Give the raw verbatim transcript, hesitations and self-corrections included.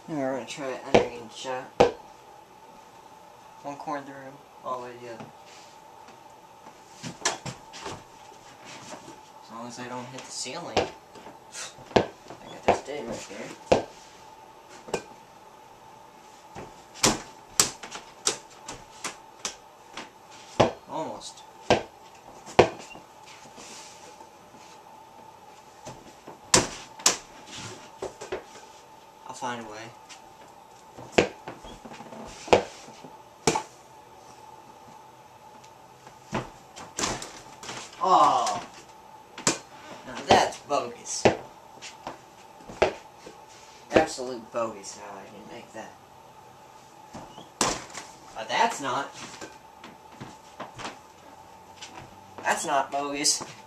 Now we're going to try an underhand shot. One corner of the room, all the way to the other. As long as I don't hit the ceiling. I got this dead right there. Almost. I'll find a way. Oh, now that's bogus. Absolute bogus how I can make that. But that's not. That's not bogus.